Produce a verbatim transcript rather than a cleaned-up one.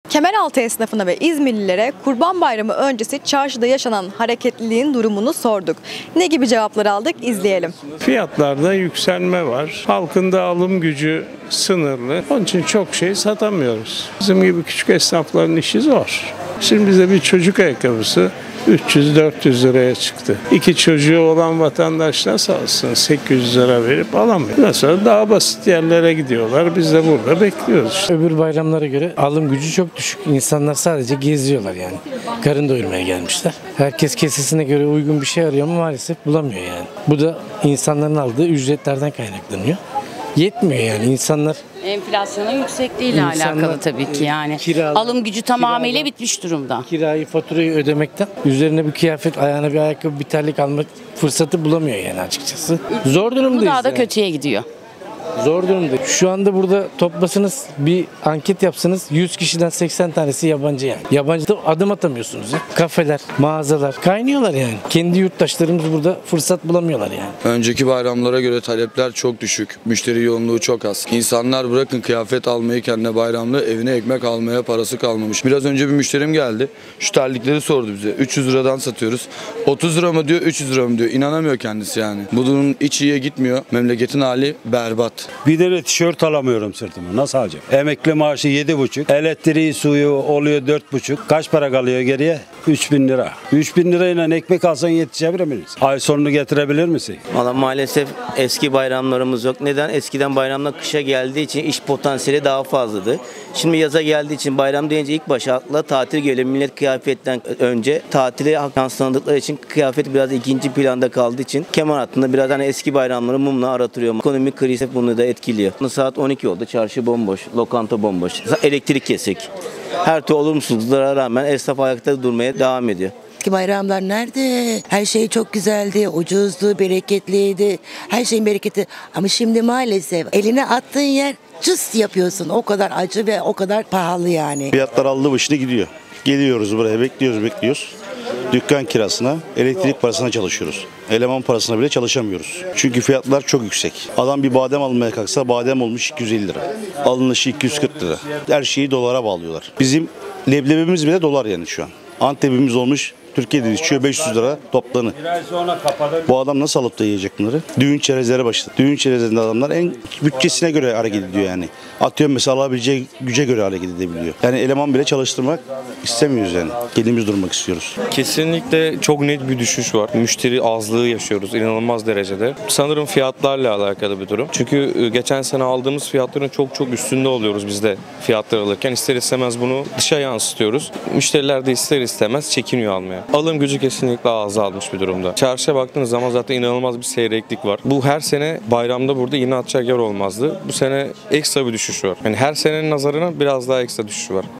Kemeraltı esnafına ve İzmirlilere Kurban Bayramı öncesi çarşıda yaşanan hareketliliğin durumunu sorduk. Ne gibi cevaplar aldık? İzleyelim. Fiyatlarda yükselme var. Halkın da alım gücü sınırlı. Onun için çok şey satamıyoruz. Bizim gibi küçük esnafların işi zor. Şimdi bize bir çocuk ayakkabısı üç yüz dört yüz liraya çıktı. İki çocuğu olan vatandaşlar sağ olsun sekiz yüz lira verip alamıyor. Ondan sonra daha basit yerlere gidiyorlar. Biz de burada bekliyoruz işte. Öbür bayramlara göre alım gücü çok düşük. İnsanlar sadece geziyorlar yani. Karın doyurmaya gelmişler. Herkes kesesine göre uygun bir şey arıyor ama maalesef bulamıyor yani. Bu da insanların aldığı ücretlerden kaynaklanıyor. Yetmiyor yani insanlar. Enflasyonun yüksekliğiyle alakalı tabii ki yani. Kiralar, Alım gücü tamamıyla kiralar, bitmiş durumda. Kirayı, faturayı ödemekten üzerine bir kıyafet, ayağına bir ayakkabı, bir terlik almak fırsatı bulamıyor yani açıkçası. Zor durumdayız. Bu daha da yani. kötüye gidiyor. Zor durumda. Şu anda burada toplasanız bir anket yapsanız yüz kişiden seksen tanesi yabancı yani. Yabancı da adım atamıyorsunuz ya. Kafeler, mağazalar kaynıyorlar yani. Kendi yurttaşlarımız burada fırsat bulamıyorlar yani. Önceki bayramlara göre talepler çok düşük. Müşteri yoğunluğu çok az. İnsanlar bırakın kıyafet almayı kendine bayramda evine ekmek almaya parası kalmamış. Biraz önce bir müşterim geldi. Şu terlikleri sordu bize. üç yüz liradan satıyoruz. otuz lira mı diyor, üç yüz lira mı diyor. İnanamıyor kendisi yani. Bu durum hiç iyiye gitmiyor. Memleketin hali berbat. Bir de tişört alamıyorum sırtıma. Nasıl alacağım? Emekli maaşı yedi buçuk. Elektriği, suyu oluyor dört buçuk. Kaç para kalıyor geriye? Üç bin lira. Üç bin lirayla ekmek alsan yetişebilir miyiz? Ay sonunu getirebilir misin? Valla maalesef eski bayramlarımız yok. Neden? Eskiden bayramlar kışa geldiği için iş potansiyeli daha fazladı. Şimdi yaza geldiği için bayram deyince ilk başa akla tatil geliyor. Millet kıyafetten önce tatile yansılandıkları için kıyafet biraz ikinci planda kaldığı için kemer hattında biraz hani eski bayramları mumla aratılıyor. Ekonomik kriz hep bunu da etkiliyor. Saat on iki oldu. Çarşı bomboş. Lokanta bomboş. Elektrik kesik. Her türlü olumsuzluklara rağmen esnaf ayakta durmaya devam ediyor. Eski bayramlar nerede? Her şey çok güzeldi, ucuzdu, bereketliydi. Her şeyin bereketi. Ama şimdi maalesef eline attığın yer cıs yapıyorsun. O kadar acı ve o kadar pahalı yani. Fiyatlar aldı başını gidiyor. Geliyoruz buraya, bekliyoruz, bekliyoruz. Dükkan kirasına, elektrik parasına çalışıyoruz. Eleman parasına bile çalışamıyoruz. Çünkü fiyatlar çok yüksek. Adam bir badem almaya kalksa badem olmuş iki yüz elli lira. Alınışı iki yüz kırk lira. Her şeyi dolara bağlıyorlar. Bizim leblebimiz bile dolar yani şu an. Antep'imiz olmuş Türkiye'de içiyor beş yüz lira toplanı. Bu adam nasıl alıp da yiyecek bunları? Düğün çerezlere başladı. Düğün çerezlerinde adamlar en bütçesine göre hareket ediyor yani. Atıyorum mesela alabileceği güce göre hareket edebiliyor. Yani eleman bile çalıştırmak istemiyoruz yani. Kendimiz durmak istiyoruz. Kesinlikle çok net bir düşüş var. Müşteri azlığı yaşıyoruz inanılmaz derecede. Sanırım fiyatlarla alakalı bir durum. Çünkü geçen sene aldığımız fiyatların çok çok üstünde oluyoruz biz de fiyatlar alırken. İster istemez bunu dışa yansıtıyoruz. Müşteriler de ister istemez çekiniyor almaya. Alım gücü kesinlikle azalmış bir durumda. Çarşıya baktığınız zaman zaten inanılmaz bir seyreklik var. Bu her sene bayramda burada iğne atacak yer olmazdı. Bu sene ekstra bir düşüş var. Yani her senenin nazarına biraz daha ekstra düşüş var.